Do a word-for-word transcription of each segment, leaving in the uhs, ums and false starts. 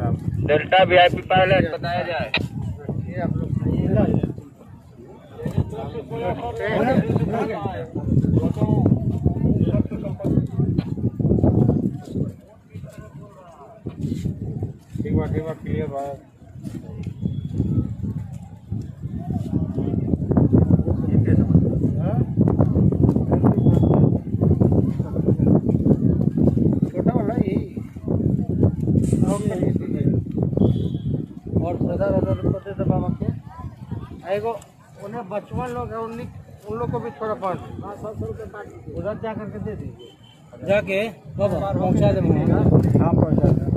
Delta VIP pilot बताया जाए। ठीक बा ठीक बा क्लियर बा। छोटा वाला यही और हजार हजार रुपये दे दे बाबा के। एगो उन्हें बचपन लोग है उन्हीं उन लोग को भी थोड़ा पाँच सौ रुपये उधर जा करके दे दीजिए। जाके पहुँचा दे। हाँ पहुँचा दे।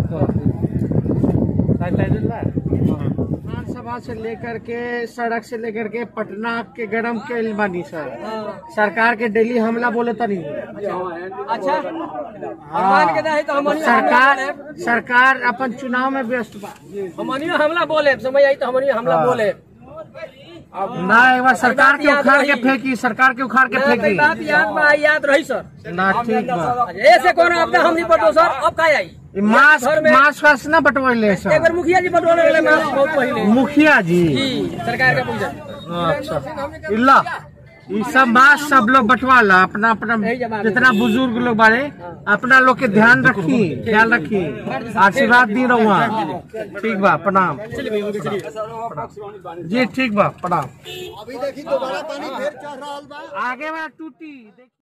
विधानसभा से लेकर के सड़क से लेकर के पटना के गरम के बानी सर सरकार के डेली हमला बोले तो नहीं। अच्छा हाँ। तो सरकार सरकार अपन चुनाव में व्यस्त बा। हमनियो हमला बोले समय आई तो हमनियो हमला हाँ। बोले। ना एक बार सरकार के उखाड़ के फेंकी सरकार के उखाड़ के फेंकी। बात याद बा याद रही सर। ना ठीक बा। ऐसे कौन आपदा हम नहीं बटो सर अब का आई मास्क मास्क वास्क ना बंटवाइले सर। एक बार मुखिया जी बटवाने वाले मास्क बहुत पहले मुखिया जी जी सरकार का पूजा। अच्छा इल्ला ये सब मास्क सब लोग बंटवाला अपना अपना जितना बुजुर्ग लोग बारे अपना लोग के ध्यान रखी ख्याल रखी आशीर्वाद दी रहुआ। ठीक बा प्रणाम जी। ठीक बा प्रणाम। अभी देखी दोबारा पानी फिर चढ़ रहा बा आगे में टूटी।